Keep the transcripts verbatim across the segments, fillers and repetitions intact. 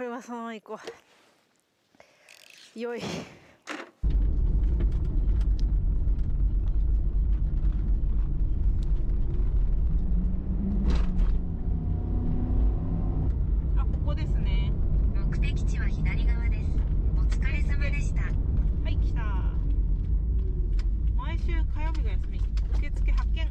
れはそのまま行こう。よい。あ、ここですね。 目的地は左側です。お疲れ様でした。 はい、来た。毎週火曜日が休み。受付発見。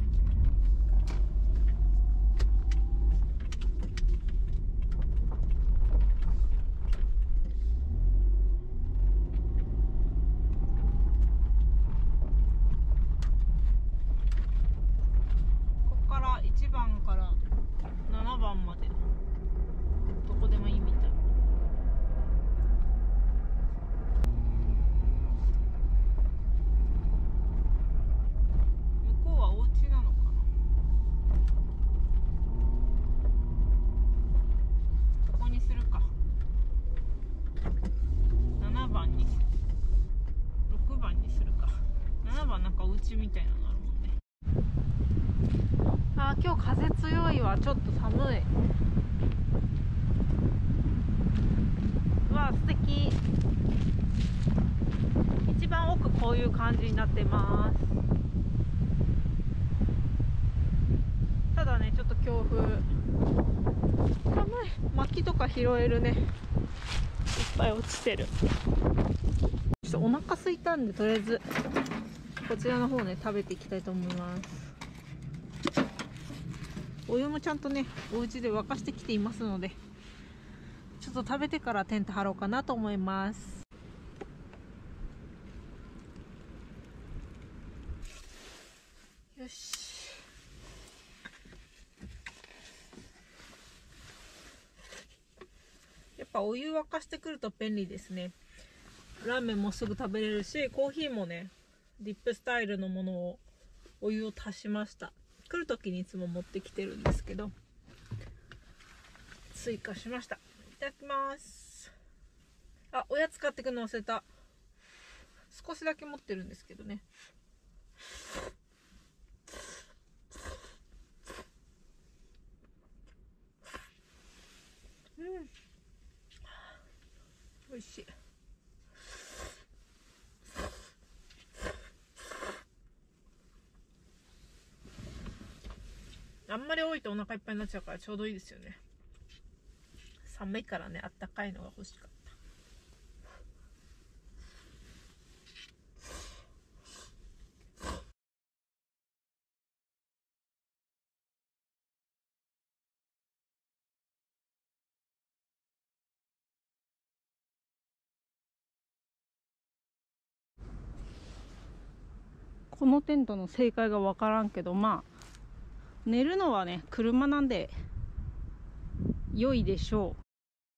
ここからいちばんからななばんまでどこでもいいみたい。向こうはお家なのかな。ここにするか。ななばんにろくばんにするか。ななばんなんかお家みたいなのあるもんね。あー、今日風強いわ。ちょっと寒い。うわ、素敵。一番奥こういう感じになってます。ただね、ちょっと強風。寒い。薪とか拾えるね。いっぱい落ちてる。ちょっとお腹空いたんで、とりあえずこちらの方ね食べていきたいと思います。お湯もちゃんとねお家で沸かしてきていますので、ちょっと食べてからテント張ろうかなと思います。よし。やっぱお湯沸かしてくると便利ですね。ラーメンもすぐ食べれるし、コーヒーもねディップスタイルのものをお湯を足しました。来る時にいつも持ってきてるんですけど、追加しました。いただきます。あ、おやつ買ってくの忘れた。少しだけ持ってるんですけどね。うん、おいしい。あんまり多いとお腹いっぱいになっちゃうからちょうどいいですよね。寒いからね、あったかいのが欲しかった。このテントの正解が分からんけど、まあ寝るのはね車なんで良いでしょう。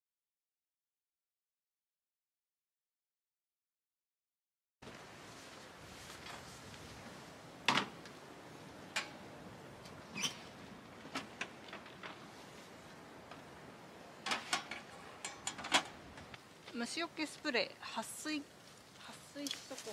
虫除けスプレー、撥水撥水しとこう。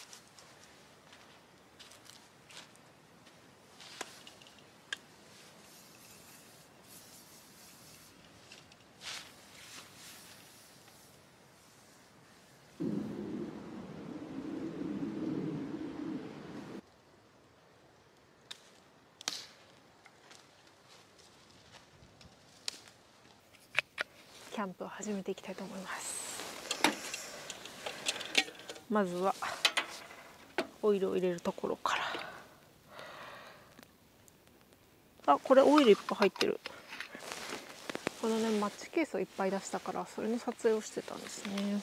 キャンプを始めていきたいと思います。まずはオイルを入れるところから。あ、これオイルいっぱい入ってる。このねマッチケースをいっぱい出したからそれの撮影をしてたんですね。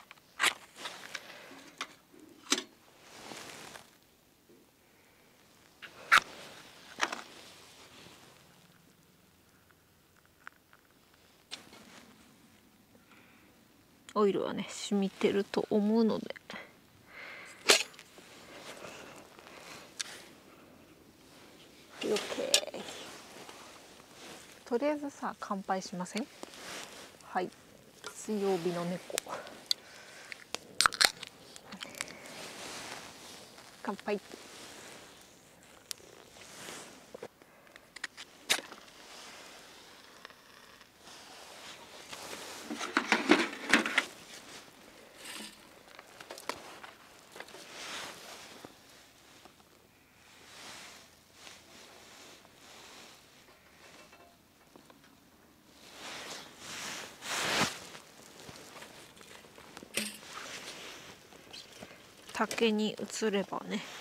オイルはね染みてると思うので、オッケー。とりあえずさ乾杯しません？はい、水曜日の猫。乾杯。 竹に移ればね。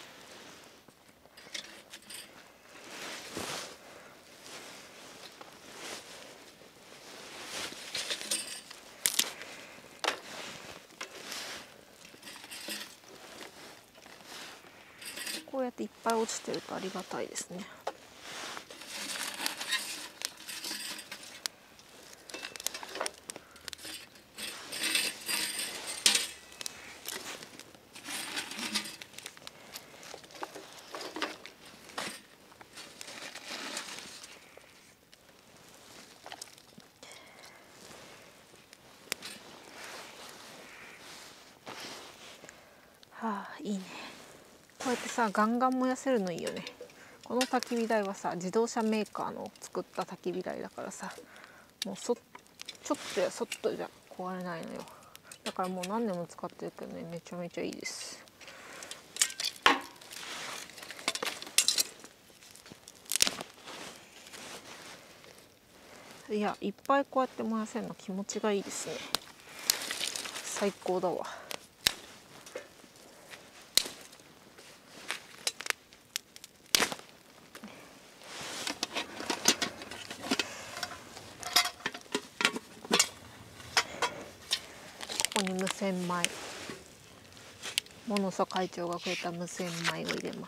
こうやっていっぱい落ちてるとありがたいですね。はあ、いいね。こうやってさガンガン燃やせるのいいよね。この焚き火台はさ自動車メーカーの作った焚き火台だからさ、もうそちょっとやそっとじゃ壊れないのよ。だからもう何年も使ってるけどね、めちゃめちゃいいです。いや、いっぱいこうやって燃やせるの気持ちがいいですね。最高だわ。ここに無洗米、モノソ会長がくれた無洗米を入れます。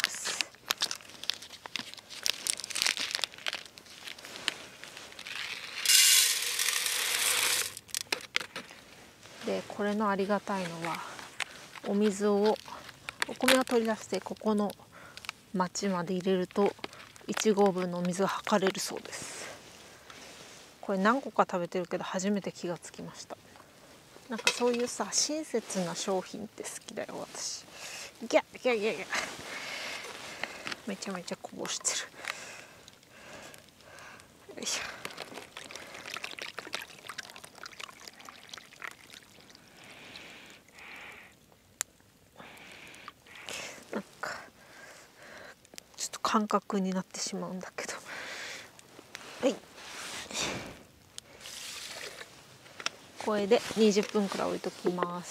でこれのありがたいのは、お水をお米を取り出してここの町まで入れるといち合分のお水が測れるそうです。これ何個か食べてるけど初めて気がつきました。なんかそういうさ親切な商品って好きだよ私。ギャギャギャギャめちゃめちゃこぼしてる。よいしょ。なんかちょっと感覚になってしまうんだけど、はい、これでにじゅっぷんくらい置いときます。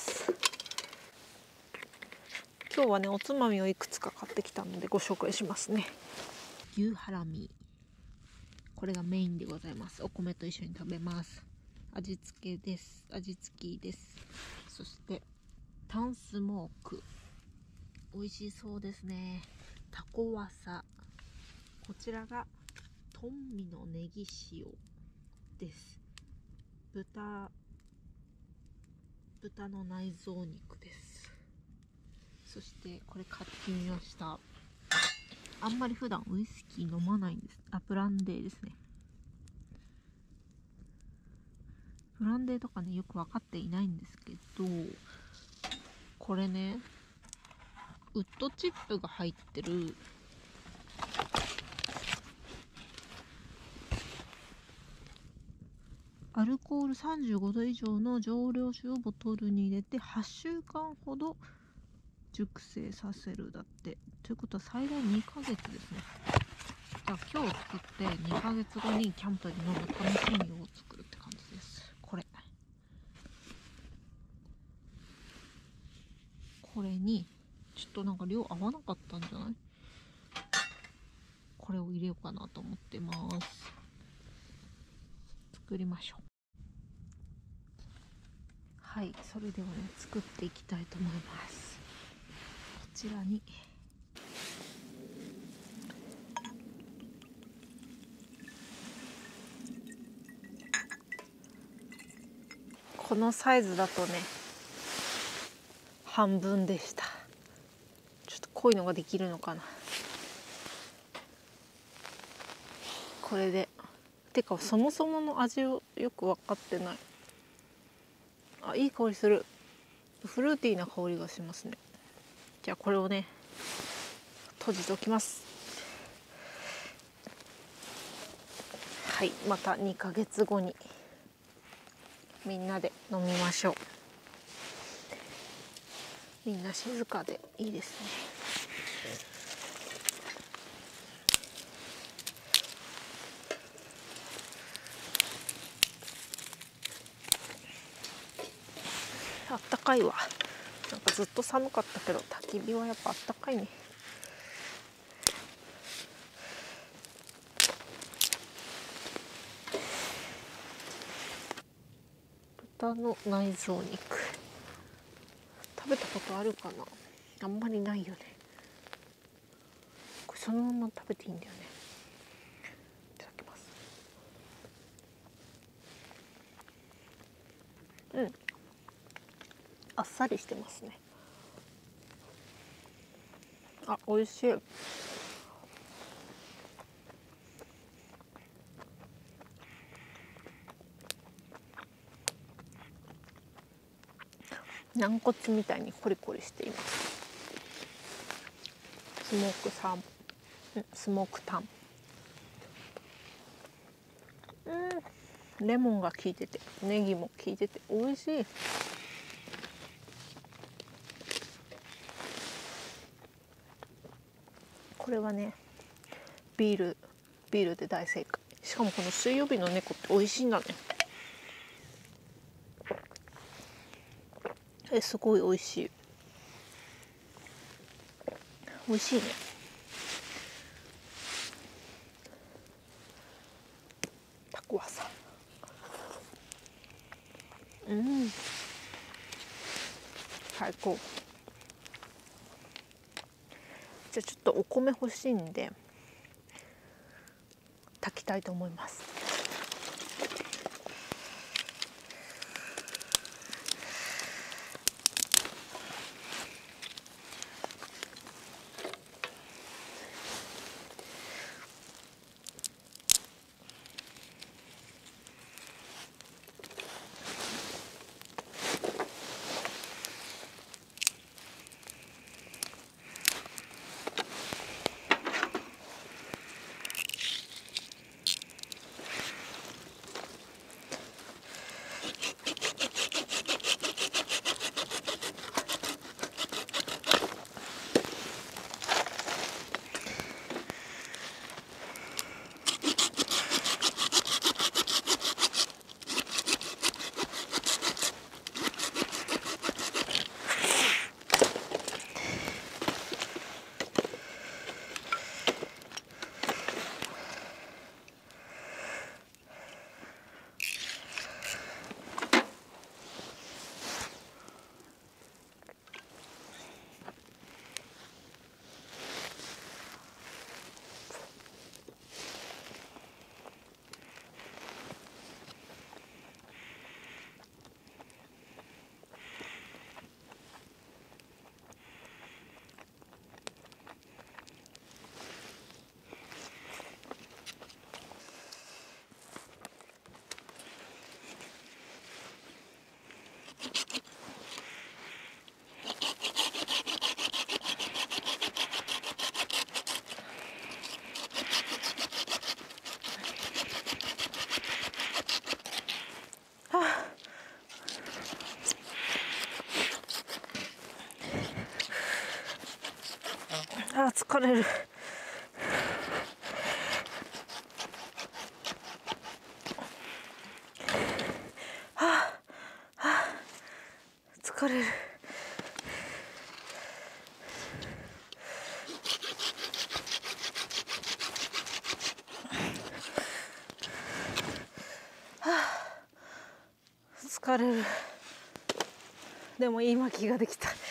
今日はねおつまみをいくつか買ってきたのでご紹介しますね。牛ハラミ、これがメインでございます。お米と一緒に食べます。味付けです。味付きです。そしてタンスモーク、美味しそうですね。タコワサ、こちらがトンミのネギ塩です。豚豚の内臓肉です。そしてこれ買ってみました。あんまり普段ウイスキー飲まないんです。あ、ブランデーですね。ブランデーとかねよく分かっていないんですけど、これねウッドチップが入ってるアルコールさんじゅうごど以上の蒸留酒をボトルに入れてはっしゅうかんほど熟成させるだって。ということは最大にかげつですね。じゃあ今日作ってにかげつごにキャンプで飲む楽しみを作るって感じです。これこれにちょっとなんか量合わなかったんじゃない？これを入れようかなと思ってます。作りましょう。はい、それではね作っていきたいと思います。こちらにこのサイズだとね半分でした。ちょっと濃いのができるのかな。これでてかそもそもの味をよく分かってない。あ、いい香りする。フルーティーな香りがしますね。じゃあこれをね閉じておきます。はい、またにかげつごにみんなで飲みましょう。みんな静かでいいですね。あったかいわ。 なんかずっと寒かったけど焚き火はやっぱあったかいね。豚の内臓肉食べたことあるかな。あんまりないよね。これそのまま食べていいんだよね。いただきます。うん、あっさりしてますね。あ、美味しい。軟骨みたいにコリコリしています。スモークサーモン、スモークタン。うん、レモンが効いてて、ネギも効いてて美味しい。これはね、ビールビールで大正解。しかもこの水曜日の猫って美味しいんだね。え、すごい美味しい。美味しいね。タコワサ。うん、最高。じゃあちょっとお米欲しいんで炊きたいと思います。あー疲れる。はあ、はあ、疲れる。はあ、疲れる。でもいい巻きができた。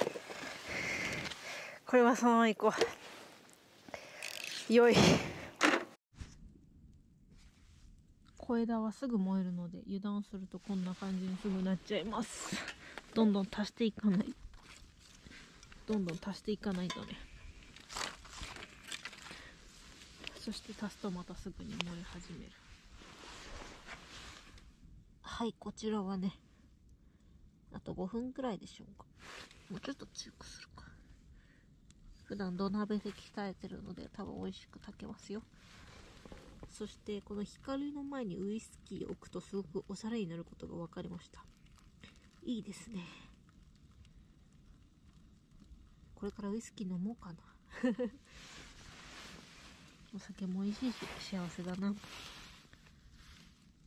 これはそのまま行こう。よい。小枝はすぐ燃えるので油断するとこんな感じにすぐなっちゃいます。どんどん足していかないどんどん足していかないとね。そして足すとまたすぐに燃え始める。はい、こちらはね、あとごふんくらいでしょうか。もうちょっと強くするか。普段土鍋で鍛えてるので多分美味しく炊けますよ。そしてこの光の前にウイスキーを置くとすごくおしゃれになることが分かりました。いいですね。これからウイスキー飲もうかな。お酒も美味しいし幸せだな。いただ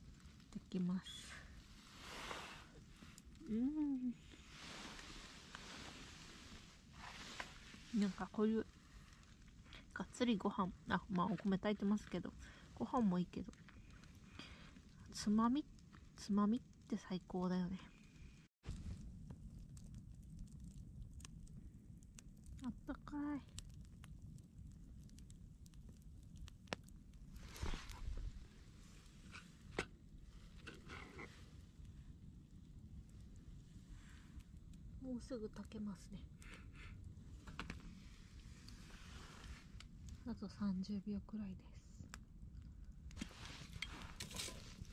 きます。うん、 なんかこういうがっつりご飯、あ、まあお米炊いてますけど、ご飯もいいけど、つまみつまみって最高だよね。あったかい。もうすぐ炊けますね。あとさんじゅうびょうくらいです。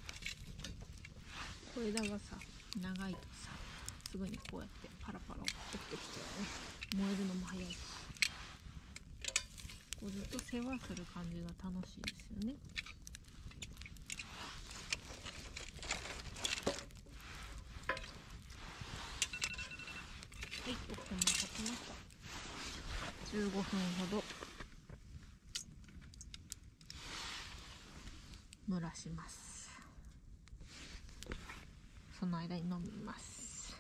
小枝がさ、長いとさ、すぐにこうやってパラパラ落ちてきちゃうね。燃えるのも早いし、こうずっと世話する感じが楽しいですよね。はい、お米炊きました。じゅうごふんほど蒸らします。その間に飲みます。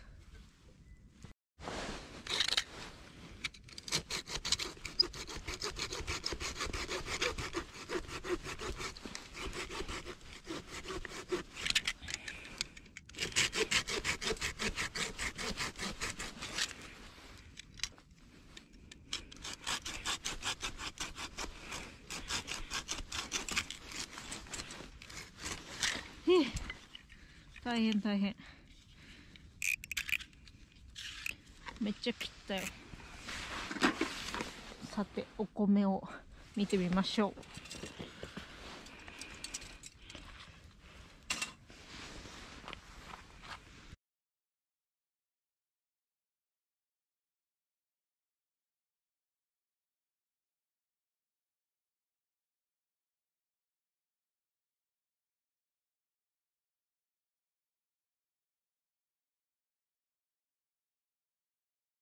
大変大変。めっちゃ切ったよ。さてお米を見てみましょう。